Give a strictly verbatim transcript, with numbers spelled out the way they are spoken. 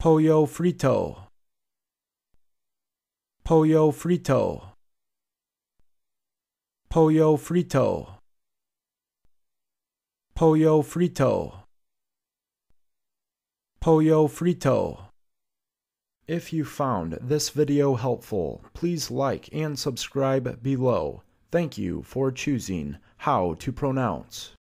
pollo frito, pollo frito, pollo frito, pollo frito, pollo frito. If you found this video helpful, please like and subscribe below. Thank you for choosing How to Pronounce.